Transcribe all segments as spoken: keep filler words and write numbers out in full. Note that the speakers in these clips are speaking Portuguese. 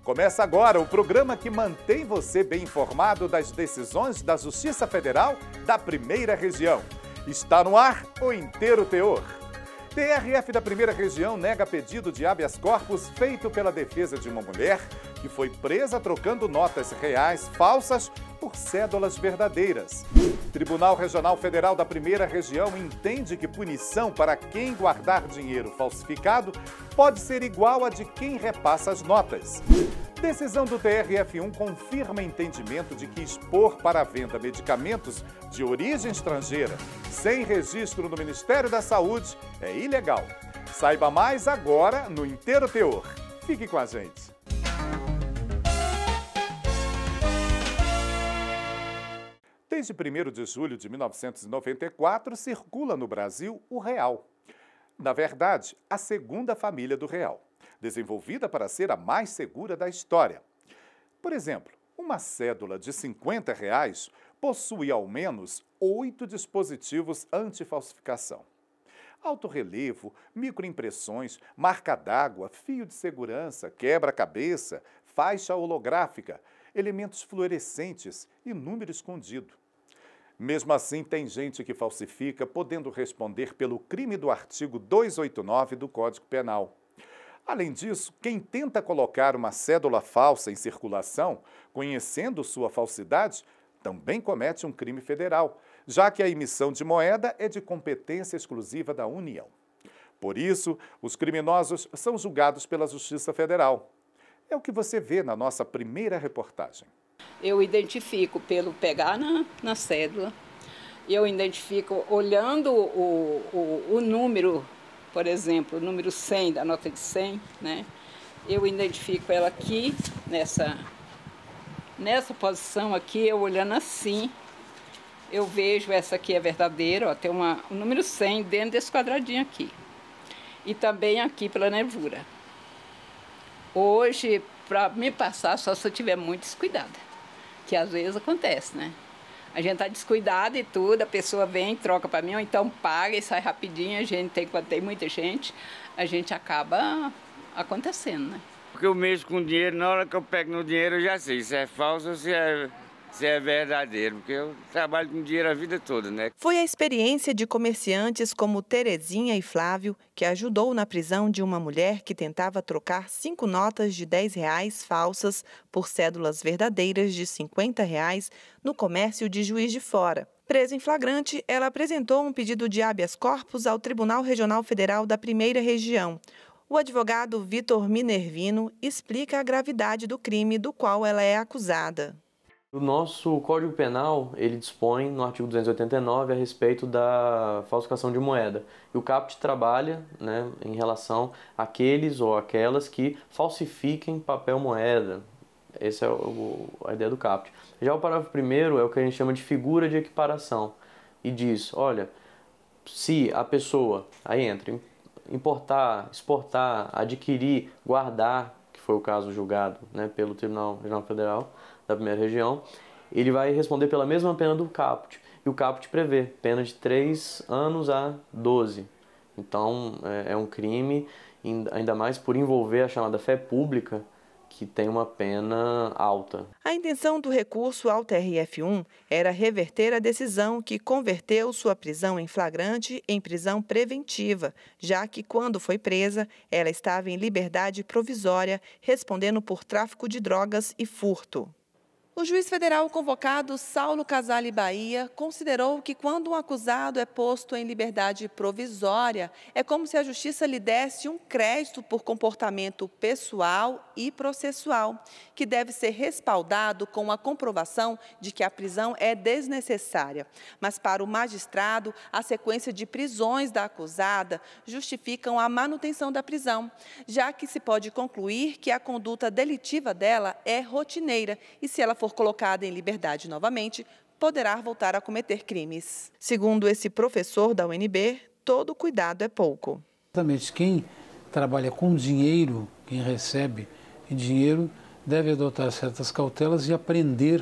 Começa agora o programa que mantém você bem informado das decisões da Justiça Federal da Primeira Região. Está no ar o Inteiro Teor. T R F da Primeira Região nega pedido de habeas corpus feito pela defesa de uma mulher que foi presa trocando notas reais falsas por cédulas verdadeiras. Tribunal Regional Federal da Primeira Região entende que punição para quem guardar dinheiro falsificado pode ser igual a de quem repassa as notas. Decisão do T R F um confirma entendimento de que expor para a venda medicamentos de origem estrangeira sem registro no Ministério da Saúde é ilegal. Saiba mais agora no Inteiro Teor. Fique com a gente. Desde primeiro de julho de mil novecentos e noventa e quatro, circula no Brasil o real. Na verdade, a segunda família do real, desenvolvida para ser a mais segura da história. Por exemplo, uma cédula de cinquenta reais possui ao menos oito dispositivos anti-falsificação. Alto relevo, microimpressões, marca d'água, fio de segurança, quebra-cabeça, faixa holográfica, elementos fluorescentes e número escondido. Mesmo assim, tem gente que falsifica, podendo responder pelo crime do artigo duzentos e oitenta e nove do Código Penal. Além disso, quem tenta colocar uma cédula falsa em circulação, conhecendo sua falsidade, também comete um crime federal, já que a emissão de moeda é de competência exclusiva da União. Por isso, os criminosos são julgados pela Justiça Federal. É o que você vê na nossa primeira reportagem. Eu identifico pelo pegar na, na cédula, eu identifico olhando o, o, o número, por exemplo, o número cem, da nota de cem, né? Eu identifico ela aqui, nessa, nessa posição aqui, eu olhando assim, eu vejo essa aqui é verdadeira, ó, tem uma, o número cem dentro desse quadradinho aqui. E também aqui pela nervura. Hoje, para me passar, só se eu tiver muito descuidada, que às vezes acontece, né? A gente tá descuidado e tudo, a pessoa vem, troca para mim, ou então paga e sai rapidinho, a gente tem, quando tem muita gente, a gente acaba acontecendo, né? Porque eu mexo com dinheiro, na hora que eu pego no dinheiro eu já sei se é falso ou se é, se é verdadeiro, porque eu trabalho com dinheiro a vida toda, né? Foi a experiência de comerciantes como Terezinha e Flávio que ajudou na prisão de uma mulher que tentava trocar cinco notas de dez reais falsas por cédulas verdadeiras de cinquenta reais no comércio de Juiz de Fora. Presa em flagrante, ela apresentou um pedido de habeas corpus ao Tribunal Regional Federal da Primeira Região. O advogado Vitor Minervino explica a gravidade do crime do qual ela é acusada. O nosso Código Penal, ele dispõe no artigo duzentos e oitenta e nove a respeito da falsificação de moeda. E o CAPT trabalha, né, em relação àqueles ou aquelas que falsifiquem papel moeda. Essa é o, a ideia do CAPT. Já o parágrafo primeiro é o que a gente chama de figura de equiparação. E diz, olha, se a pessoa, aí entra, importar, exportar, adquirir, guardar, que foi o caso julgado, né, pelo Tribunal Regional Federal da Primeira Região, ele vai responder pela mesma pena do CAPT. E o CAPT prevê pena de três anos a doze. Então, é, é um crime, ainda mais por envolver a chamada fé pública, que tem uma pena alta. A intenção do recurso ao T R F um era reverter a decisão que converteu sua prisão em flagrante em prisão preventiva, já que, quando foi presa, ela estava em liberdade provisória, respondendo por tráfico de drogas e furto. O juiz federal convocado Saulo Casale Bahia considerou que quando um acusado é posto em liberdade provisória, é como se a justiça lhe desse um crédito por comportamento pessoal e processual, que deve ser respaldado com a comprovação de que a prisão é desnecessária. Mas para o magistrado, a sequência de prisões da acusada justificam a manutenção da prisão, já que se pode concluir que a conduta delitiva dela é rotineira e, se ela for colocada em liberdade novamente, poderá voltar a cometer crimes. Segundo esse professor da U N B, todo cuidado é pouco. Exatamente, quem trabalha com dinheiro, quem recebe dinheiro, deve adotar certas cautelas e aprender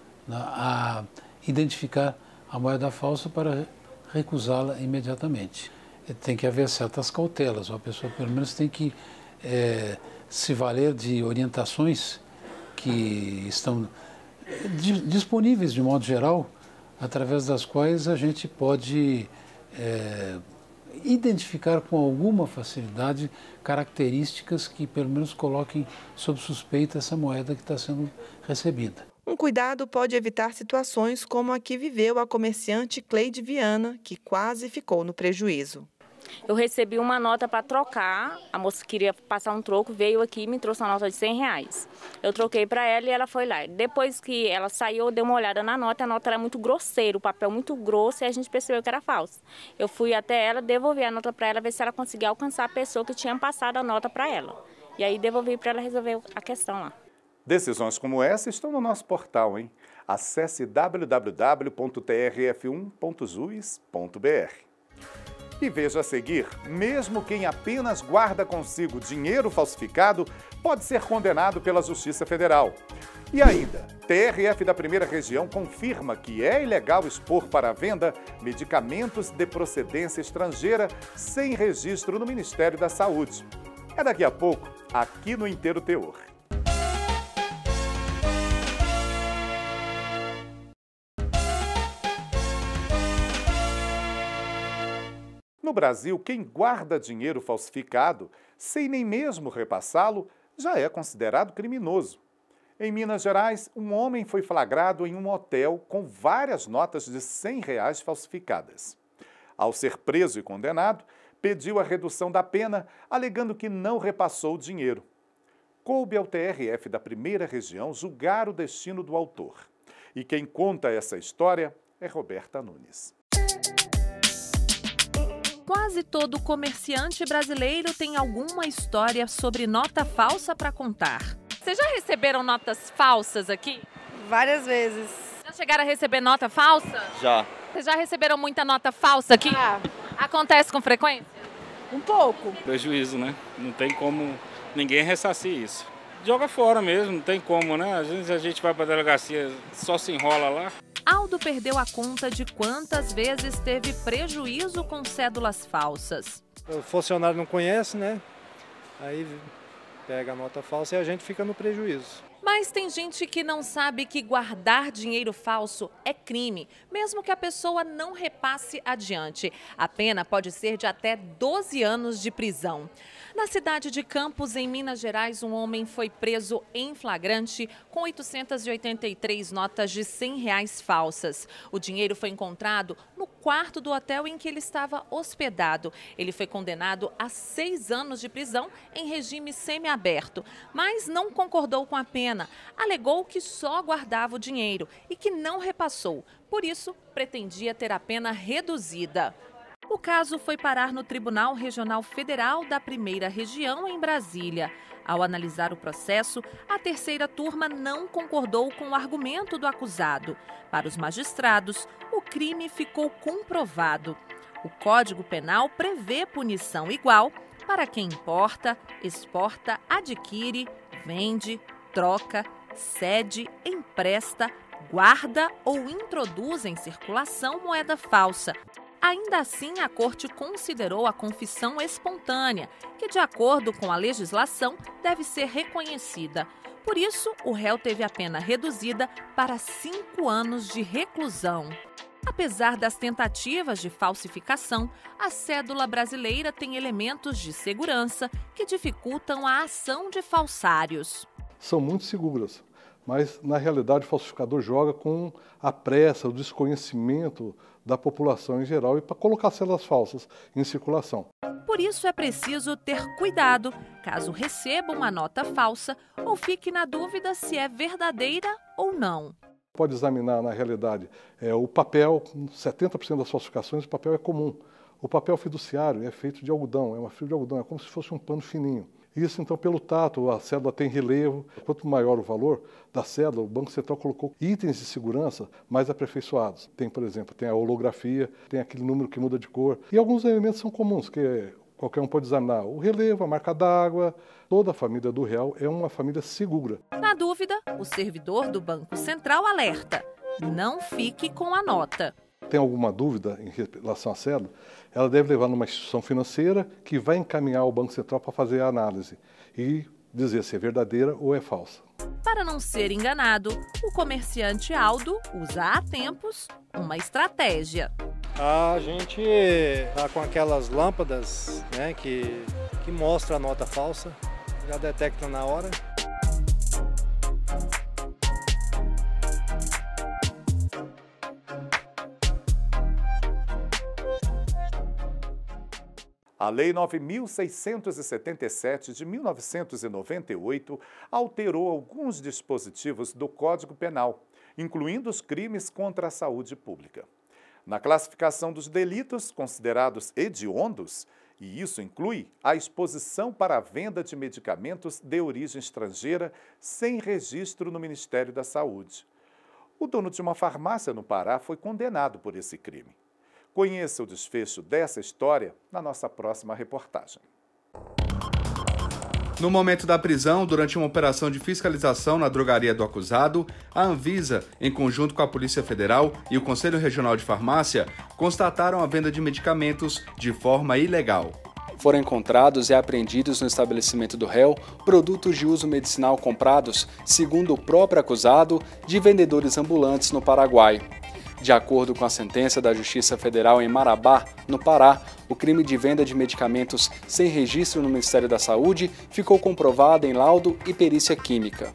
a identificar a moeda falsa para recusá-la imediatamente. Tem que haver certas cautelas, a pessoa pelo menos tem que é, se valer de orientações que estão disponíveis de modo geral, através das quais a gente pode é, identificar com alguma facilidade características que pelo menos coloquem sob suspeita essa moeda que está sendo recebida. Um cuidado pode evitar situações como a que viveu a comerciante Cleide Viana, que quase ficou no prejuízo. Eu recebi uma nota para trocar, a moça queria passar um troco, veio aqui e me trouxe uma nota de cem reais. Eu troquei para ela e ela foi lá. Depois que ela saiu, eu dei uma olhada na nota, a nota era muito grosseira, o papel muito grosso e a gente percebeu que era falso. Eu fui até ela, devolvi a nota para ela, ver se ela conseguia alcançar a pessoa que tinha passado a nota para ela. E aí devolvi para ela resolver a questão lá. Decisões como essa estão no nosso portal, hein? Acesse w w w ponto t r f um ponto juiz ponto b r. E veja a seguir, mesmo quem apenas guarda consigo dinheiro falsificado pode ser condenado pela Justiça Federal. E ainda, T R F da Primeira Região confirma que é ilegal expor para a venda medicamentos de procedência estrangeira sem registro no Ministério da Saúde. É daqui a pouco, aqui no Inteiro Teor. No Brasil, quem guarda dinheiro falsificado, sem nem mesmo repassá-lo, já é considerado criminoso. Em Minas Gerais, um homem foi flagrado em um hotel com várias notas de cem reais falsificadas. Ao ser preso e condenado, pediu a redução da pena, alegando que não repassou o dinheiro. Coube ao T R F da Primeira Região julgar o destino do autor. E quem conta essa história é Roberta Nunes. Quase todo comerciante brasileiro tem alguma história sobre nota falsa para contar. Vocês já receberam notas falsas aqui? Várias vezes. Já chegaram a receber nota falsa? Já. Vocês já receberam muita nota falsa aqui? Ah. Acontece com frequência? Um pouco. Prejuízo, né? Não tem como ninguém ressarcir isso. Joga fora mesmo, não tem como, né? Às vezes a gente vai para a delegacia, só se enrola lá. Aldo perdeu a conta de quantas vezes teve prejuízo com cédulas falsas. O funcionário não conhece, né? Aí pega a nota falsa e a gente fica no prejuízo. Mas tem gente que não sabe que guardar dinheiro falso é crime, mesmo que a pessoa não repasse adiante. A pena pode ser de até doze anos de prisão. Na cidade de Campos, em Minas Gerais, um homem foi preso em flagrante com oitocentas e oitenta e três notas de cem reais falsas. O dinheiro foi encontrado no quarto do hotel em que ele estava hospedado. Ele foi condenado a seis anos de prisão em regime semiaberto, mas não concordou com a pena. Alegou que só guardava o dinheiro e que não repassou. Por isso, pretendia ter a pena reduzida. O caso foi parar no Tribunal Regional Federal da Primeira Região, em Brasília. Ao analisar o processo, a terceira turma não concordou com o argumento do acusado. Para os magistrados, o crime ficou comprovado. O Código Penal prevê punição igual para quem importa, exporta, adquire, vende, troca, cede, empresta, guarda ou introduz em circulação moeda falsa. Ainda assim, a Corte considerou a confissão espontânea, que, de acordo com a legislação, deve ser reconhecida. Por isso, o réu teve a pena reduzida para cinco anos de reclusão. Apesar das tentativas de falsificação, a cédula brasileira tem elementos de segurança que dificultam a ação de falsários. São muito seguras, mas na realidade o falsificador joga com a pressa, o desconhecimento da população em geral e para colocar cédulas falsas em circulação. Por isso é preciso ter cuidado, caso receba uma nota falsa ou fique na dúvida se é verdadeira ou não. Pode examinar, na realidade, é, o papel, setenta por cento das falsificações, o papel é comum. O papel fiduciário é feito de algodão, é uma fibra de algodão, é como se fosse um pano fininho. Isso, então, pelo tato, a cédula tem relevo. Quanto maior o valor da cédula, o Banco Central colocou itens de segurança mais aperfeiçoados. Tem, por exemplo, tem a holografia, tem aquele número que muda de cor. E alguns elementos são comuns, que qualquer um pode examinar. O relevo, a marca d'água, toda a família do real é uma família segura. Na dúvida, o servidor do Banco Central alerta: não fique com a nota. Tem alguma dúvida em relação à cédula, ela deve levar numa instituição financeira que vai encaminhar ao Banco Central para fazer a análise. E dizer se é verdadeira ou é falsa. Para não ser enganado, o comerciante Aldo usa há tempos uma estratégia. A gente está com aquelas lâmpadas, né, que, que mostra a nota falsa, já detecta na hora. A Lei nove mil seiscentos e setenta e sete de mil novecentos e noventa e oito alterou alguns dispositivos do Código Penal, incluindo os crimes contra a saúde pública. Na classificação dos delitos considerados hediondos, e isso inclui a exposição para a venda de medicamentos de origem estrangeira sem registro no Ministério da Saúde. O dono de uma farmácia no Pará foi condenado por esse crime. Conheça o desfecho dessa história na nossa próxima reportagem. No momento da prisão, durante uma operação de fiscalização na drogaria do acusado, a Anvisa, em conjunto com a Polícia Federal e o Conselho Regional de Farmácia, constataram a venda de medicamentos de forma ilegal. Foram encontrados e apreendidos no estabelecimento do réu produtos de uso medicinal comprados, segundo o próprio acusado, de vendedores ambulantes no Paraguai. De acordo com a sentença da Justiça Federal em Marabá, no Pará, o crime de venda de medicamentos sem registro no Ministério da Saúde ficou comprovado em laudo e perícia química.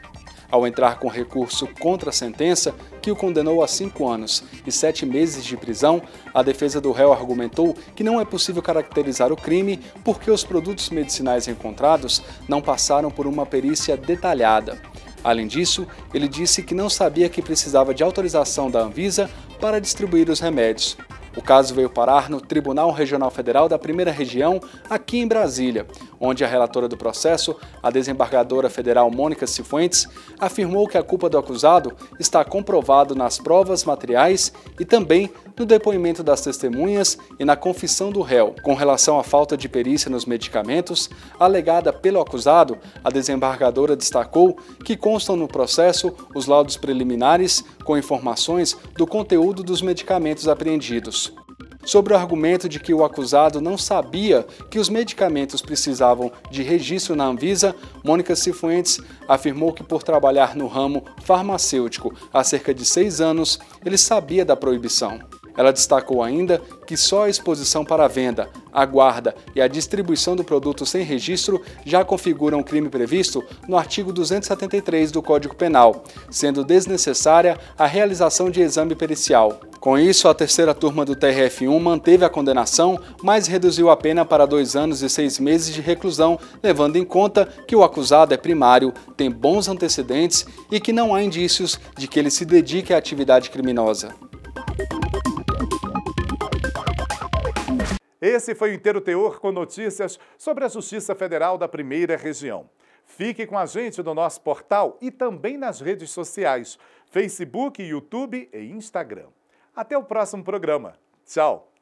Ao entrar com recurso contra a sentença, que o condenou a cinco anos e sete meses de prisão, a defesa do réu argumentou que não é possível caracterizar o crime porque os produtos medicinais encontrados não passaram por uma perícia detalhada. Além disso, ele disse que não sabia que precisava de autorização da Anvisa para distribuir os remédios. O caso veio parar no Tribunal Regional Federal da Primeira Região, aqui em Brasília, onde a relatora do processo, a desembargadora federal Mônica Cifuentes, afirmou que a culpa do acusado está comprovado nas provas materiais e também no depoimento das testemunhas e na confissão do réu. Com relação à falta de perícia nos medicamentos, alegada pelo acusado, a desembargadora destacou que constam no processo os laudos preliminares com informações do conteúdo dos medicamentos apreendidos. Sobre o argumento de que o acusado não sabia que os medicamentos precisavam de registro na Anvisa, Mônica Cifuentes afirmou que por trabalhar no ramo farmacêutico há cerca de seis anos, ele sabia da proibição. Ela destacou ainda que só a exposição para a venda, a guarda e a distribuição do produto sem registro já configuram um crime previsto no artigo duzentos e setenta e três do Código Penal, sendo desnecessária a realização de exame pericial. Com isso, a terceira turma do T R F um manteve a condenação, mas reduziu a pena para dois anos e seis meses de reclusão, levando em conta que o acusado é primário, tem bons antecedentes e que não há indícios de que ele se dedique à atividade criminosa. Esse foi o Inteiro Teor com notícias sobre a Justiça Federal da Primeira Região. Fique com a gente no nosso portal e também nas redes sociais, Facebook, YouTube e Instagram. Até o próximo programa. Tchau!